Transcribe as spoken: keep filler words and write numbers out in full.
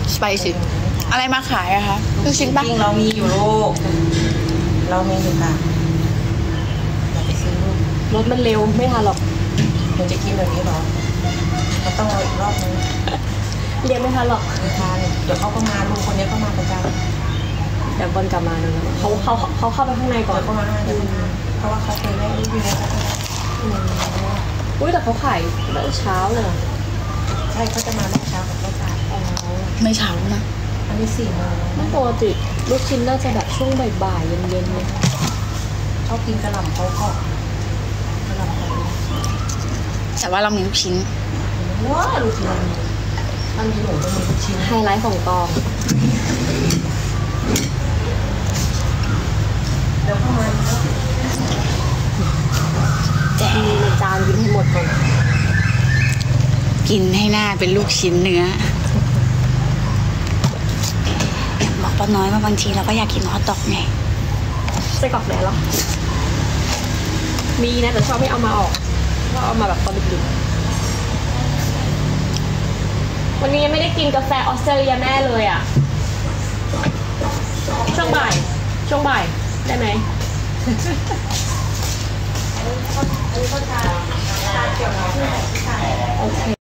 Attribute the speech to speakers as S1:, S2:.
S1: สไปซี่อะไรมาขายอะคะลูกชิ้นปะ
S2: จริงเรามีอยู่ลูกเรามีอยู่ค่ะเราไปซื้อลูก
S3: รถมันเร็วไม่ทันหรอก
S2: หนูจะกินแบบนี้หรอเราต้องรออีกรอบนึง
S3: เรียนไม่ทันหรอก
S2: ไม่ทันเดี๋ยวเขาก็มาลุงคนนี้ก็มาประจ
S3: ำเดี๋ยวบอลกลับมาเนาะเขาเขาเขาเข้าไปข้างในก่อน
S2: เขามาเดี๋ยวเพราะว่าเขาเคยได้รีวิว
S3: อุ้ยแต่เขาขายตั้งเช้าเลย
S2: ใช่เขาจะมาเช้ากับเขาจ่าย
S1: ไม่เช้านะ
S2: อันนี้สี่โมง
S3: ไม่ปกติลูกชิ้นน่าจะแบบช่วงบ่ายๆเย็นๆเลย
S2: ชอบกินกระหล่ำเขาก็กระหล่ำเขา
S1: แต่ว่าเรามีลูกชิ้น
S2: ว้าลูกชิ้นมันมีหนูต้องมีลูกชิ้น
S3: ไฮไลท์ของตอง
S2: เดี๋ยวเข้ามา
S1: แจ๊
S3: ในจานกินให้หมดก่อน
S1: กินให้หน้าเป็นลูกชิ้นเนื้อบอกป้าน้อยว่าบางทีเราก็อยากกินฮอทดอกไง
S3: ไส้กรอกแดงหรอมีนะแต่ชอบไม่เอามาออกก็เอามาแบบตอนดึกๆวันนี้ยังไม่ได้กินกาแฟออสเตรเลียแม่เลยอ่ะช่วงบ่ายช่วงบ่ายได้ไหมโอเค